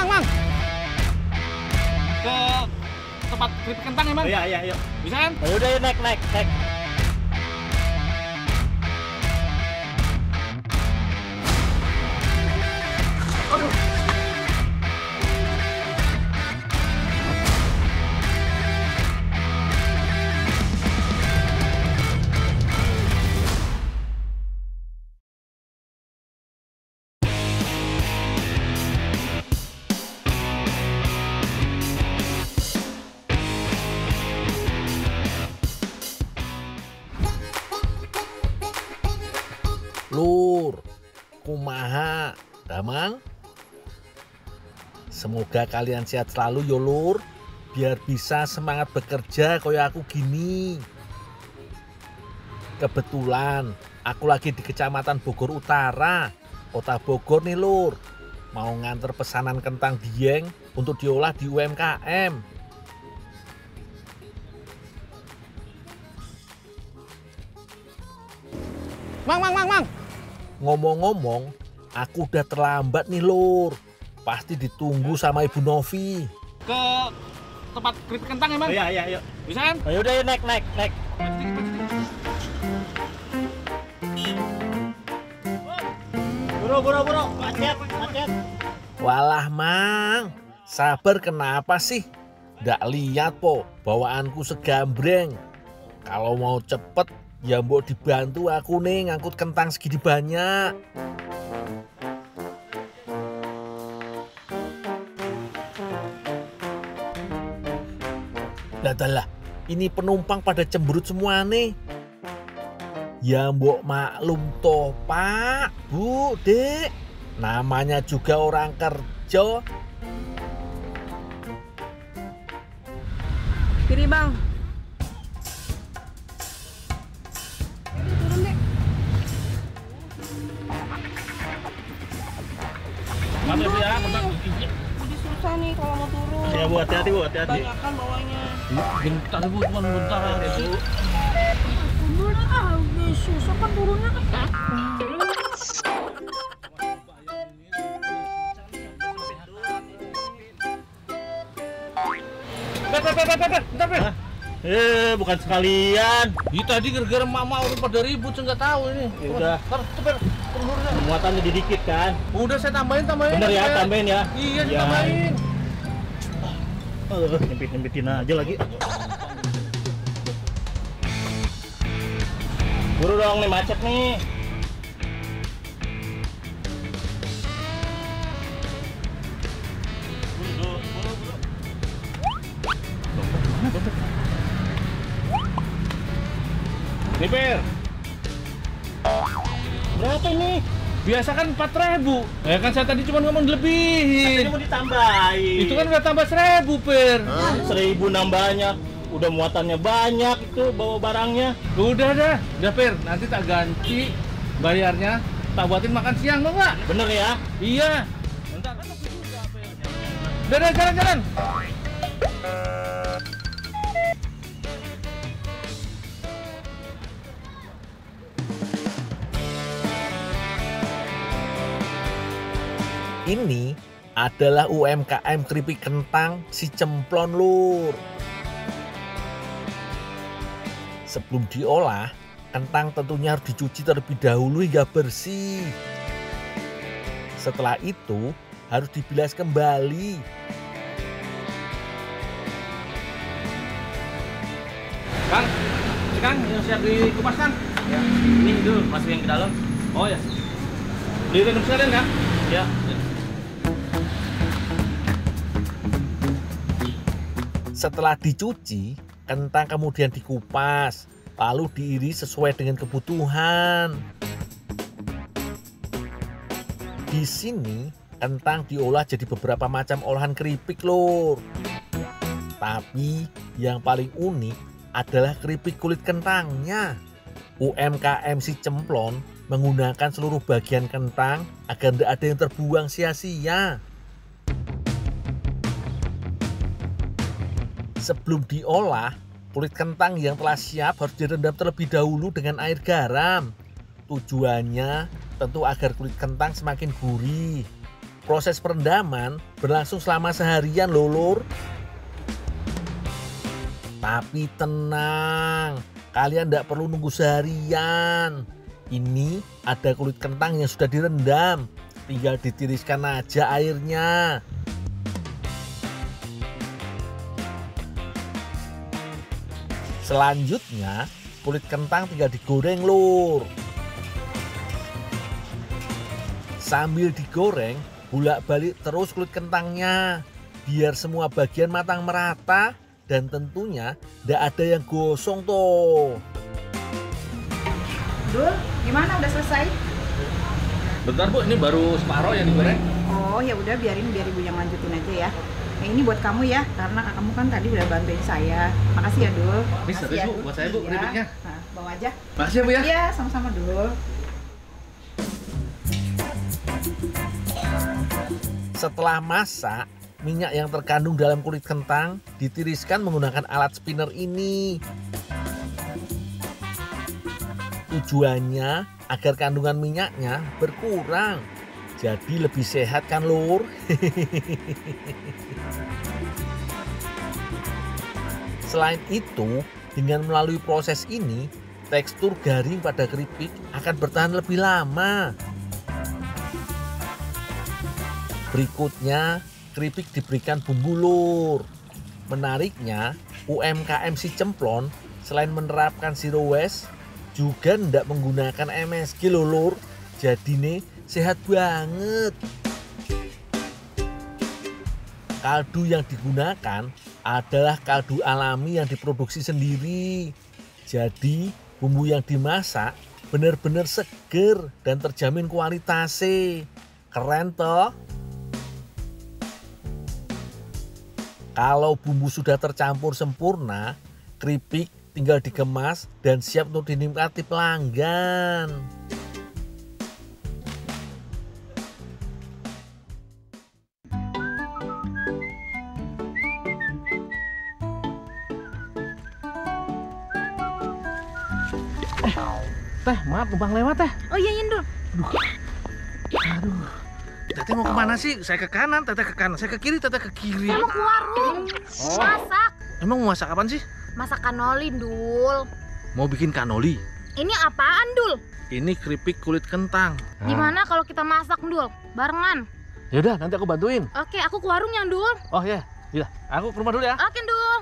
Mang. Ke tempat keripik kentang ya, Mang? Iya, iya, yuk. Bisa kan? Ayo udah, naik. Aduh. Lur, kumaha, damang? Semoga kalian sehat selalu yo lur, biar bisa semangat bekerja kayak aku gini. Kebetulan aku lagi di Kecamatan Bogor Utara, Kota Bogor nih lur. Mau nganter pesanan kentang dieng untuk diolah di UMKM. Mang. Ngomong-ngomong, aku udah terlambat nih lur. Pasti ditunggu sama Ibu Novi. Ke tempat keripik kentang ya, Mang? Iya, yuk. Bisa kan? Ayo udah, naik. Buru, macet. Walah Mang, sabar kenapa sih? Nggak lihat po, bawaanku segambreng. Kalau mau cepet, ya mbok dibantu aku nih ngangkut kentang segini banyak. Lah, ini penumpang pada cemberut semua nih. Ya mbok maklum toh Pak, Bu, Dek. Namanya juga orang kerja. Kiri bang. Turun dek. Maaf ya, Bu ya. Jadi susah nih kalau mau turun. Ya, Bu, hati-hati, Bu, hati-hati. Banyakan bawahnya. Bentar Bu, cuma bentar ya, Bu. Udah susah kan turunnya kan. Bentar, Per. Bukan sekalian. Ini tadi gara-gara mama orang pada ribut, saya nggak tahu ini. Ya udah. Per, Muatannya dikit kan. udah saya tambahin. Bener ya, Per. tambahin ya. Iya, Ya. tambahin. Nyempit-nyempitin aja lagi. Buru dong nih, macet nih. Nih, Per. Berapa ini? Biasa kan 4.000. Ya kan saya tadi cuma ngomong lebihin. Katanya mau ditambahin. Itu kan udah tambah 1.000, Per. 1.000 nambahnya. Udah muatannya banyak itu bawa barangnya. Udah, Per. Nanti tak ganti bayarnya. Tak buatin makan siang, mau nggak? Bener ya? Iya. Bentar kan aku juga, Per. Udah, jalan. Ini adalah UMKM keripik kentang si Cemplon lur. Sebelum diolah, kentang tentunya harus dicuci terlebih dahulu hingga bersih. Setelah itu harus dibilas kembali. Kang, yang siap dikupas, Kang? Ya. Ini dulu masukin ke dalam. Oh ya. Direndam sekalian, Kang? Ya. Setelah dicuci, kentang kemudian dikupas, lalu diiris sesuai dengan kebutuhan. Di sini, kentang diolah jadi beberapa macam olahan keripik lur. Tapi yang paling unik adalah keripik kulit kentangnya. UMKM si Cemplon menggunakan seluruh bagian kentang agar tidak ada yang terbuang sia-sia. Sebelum diolah, kulit kentang yang telah siap harus direndam terlebih dahulu dengan air garam. Tujuannya tentu agar kulit kentang semakin gurih. Proses perendaman berlangsung selama seharian loh, Lur. Tapi tenang, kalian tidak perlu nunggu seharian. Ini ada kulit kentang yang sudah direndam, tinggal ditiriskan aja airnya. Selanjutnya, kulit kentang tinggal digoreng, Lur. Sambil digoreng, bolak-balik terus kulit kentangnya biar semua bagian matang merata dan tentunya tidak ada yang gosong tuh. Dul, gimana udah selesai? Bentar Bu, ini baru separuh yang digoreng. Oh ya udah biar ibu yang lanjutin aja ya. Nah, ini buat kamu ya, karena kamu kan tadi udah bantuin saya. Makasih ya Dul. Ini Makasih satu ya, Bu, Dul. buat saya Bu, Iya. keripiknya. Nah, bawa aja. Makasih ya Bu ya. Iya, sama-sama Dul. Setelah masak, minyak yang terkandung dalam kulit kentang ditiriskan menggunakan alat spinner ini. Tujuannya agar kandungan minyaknya berkurang. Jadi lebih sehat kan, Lur? Selain itu, dengan melalui proses ini, tekstur garing pada keripik akan bertahan lebih lama. Berikutnya, keripik diberikan bumbu, Lur. Menariknya, UMKM Si Cemplon selain menerapkan zero waste, juga tidak menggunakan MSG loh, Lur. Jadi nih sehat banget. Kaldu yang digunakan adalah kaldu alami yang diproduksi sendiri. Jadi bumbu yang dimasak benar-benar seger dan terjamin kualitasnya. Keren toh? Kalau bumbu sudah tercampur sempurna, keripik tinggal dikemas dan siap untuk dinikmati pelanggan. Teh, maaf numpang lewat teh. Oh iya Indul. Teteh mau kemana sih? Saya ke kanan, teteh ke kanan. Saya ke kiri, teteh ke kiri. Saya mau ke warung. Oh. Masak. Emang mau masak apaan sih? Masak kanoli, Dul. Mau bikin kanoli. Ini apaan, Dul? Ini keripik kulit kentang. Gimana kalau kita masak, Dul? Barengan. Yaudah, nanti aku bantuin. Oke, aku ke warungnya, Dul. Oh ya, iya. Aku ke rumah dulu ya. Oke, Dul.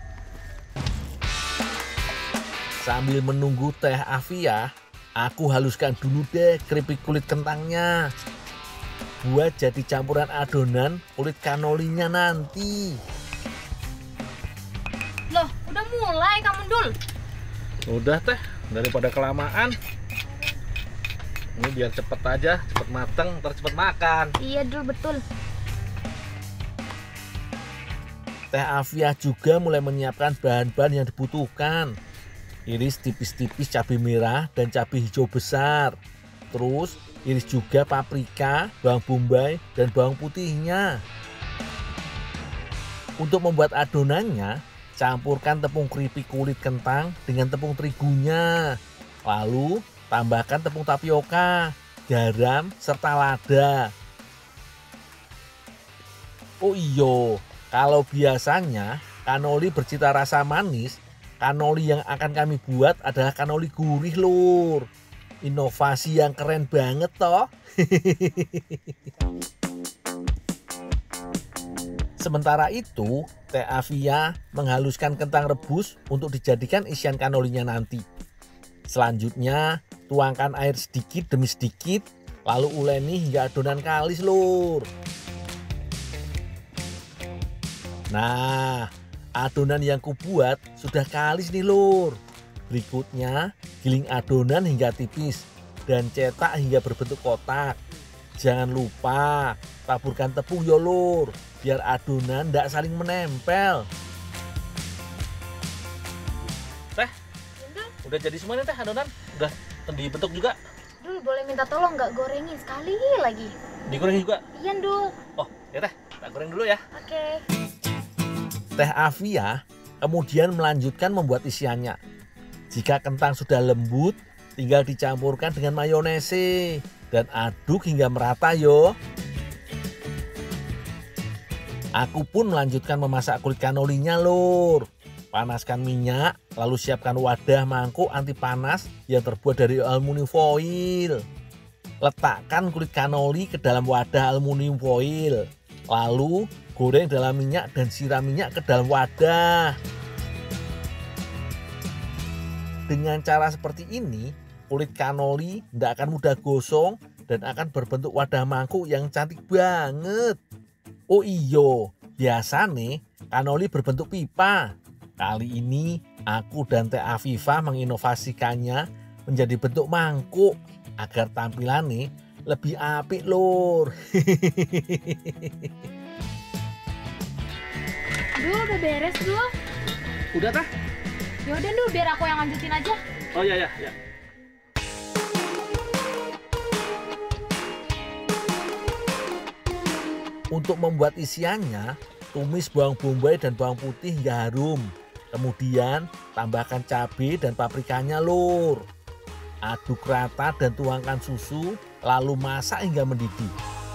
Sambil menunggu Teh Afia, aku haluskan dulu deh keripik kulit kentangnya. Buat jadi campuran adonan kulit kanolinya nanti. Loh, udah mulai kamu, Dul. Udah teh, daripada kelamaan. Ini biar cepet aja, cepet mateng, ntar cepet makan. Iya, Dul, betul. Teh Afia juga mulai menyiapkan bahan-bahan yang dibutuhkan. Iris tipis-tipis cabai merah dan cabai hijau besar. Terus iris juga paprika, bawang bombay, dan bawang putihnya. Untuk membuat adonannya, campurkan tepung keripik kulit kentang dengan tepung terigunya. Lalu tambahkan tepung tapioka, garam, serta lada. Oh iyo, kalau biasanya kanoli bercita rasa manis, kanoli yang akan kami buat adalah kanoli gurih, Lur. Inovasi yang keren banget toh. Sementara itu, Teh Afia menghaluskan kentang rebus untuk dijadikan isian kanolinya nanti. Selanjutnya, tuangkan air sedikit demi sedikit, lalu uleni hingga adonan kalis, Lur. Nah, adonan yang kubuat sudah kalis nih, Lur. Berikutnya, giling adonan hingga tipis dan cetak hingga berbentuk kotak. Jangan lupa taburkan tepung ya, Lur, biar adonan tidak saling menempel. Teh, udah jadi semuanya teh adonan? Udah dibentuk juga? Dul, boleh minta tolong nggak gorengin sekali lagi? Digoreng juga? Iya, Dul. Oh, ya teh, tak goreng dulu ya. Oke. Teh Afia kemudian melanjutkan membuat isiannya. Jika kentang sudah lembut, tinggal dicampurkan dengan mayonese dan aduk hingga merata yo. Aku pun melanjutkan memasak kulit kanolinya, Lur. Panaskan minyak, lalu siapkan wadah mangkuk anti panas yang terbuat dari aluminium foil. Letakkan kulit kanoli ke dalam wadah aluminium foil. Lalu goreng dalam minyak dan siram minyak ke dalam wadah. Dengan cara seperti ini, kulit kanoli tidak akan mudah gosong dan akan berbentuk wadah mangkuk yang cantik banget. Oh iyo, biasa nih kanoli berbentuk pipa. Kali ini aku dan Teh Afifah menginovasikannya menjadi bentuk mangkuk agar tampilannya lebih apik, Lur. Dul, udah beres, Dul. Udah teh? Yaudah, Dul, biar aku yang lanjutin aja. Oh ya. Untuk membuat isiannya, tumis bawang bombay dan bawang putih hingga harum. Kemudian tambahkan cabai dan paprikanya, Lur. Aduk rata dan tuangkan susu, lalu masak hingga mendidih.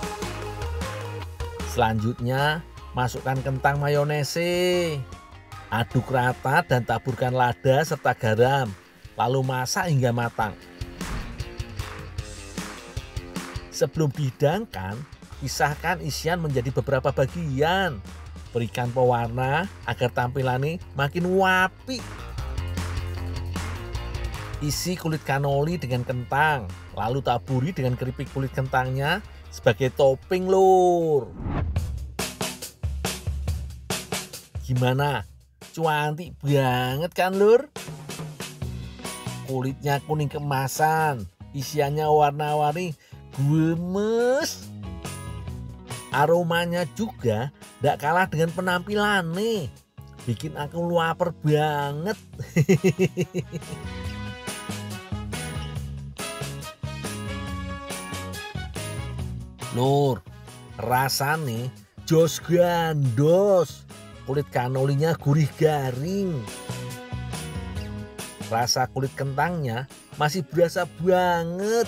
Selanjutnya, masukkan kentang mayonese. Aduk rata dan taburkan lada serta garam, lalu masak hingga matang. Sebelum dihidangkan, pisahkan isian menjadi beberapa bagian. Berikan pewarna agar tampilannya makin wapi. Isi kulit kanoli dengan kentang, lalu taburi dengan keripik kulit kentangnya sebagai topping, Lur. Gimana? Cantik banget kan, Lur? Kulitnya kuning keemasan, isiannya warna-warni gemes. Aromanya juga tidak kalah dengan penampilan nih. Bikin aku lapar banget. Lur, rasanya jos gandos. Kulit kanolinya gurih garing. Rasa kulit kentangnya masih berasa banget.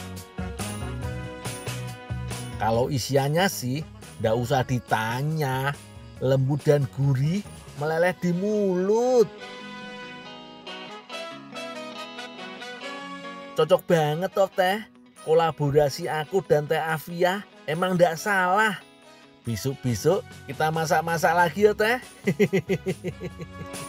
Kalau isiannya sih nggak usah ditanya, lembut dan gurih meleleh di mulut. Cocok banget toh Teh, kolaborasi aku dan Teh Afia emang nggak salah. Besok-besok kita masak-masak lagi ya Teh.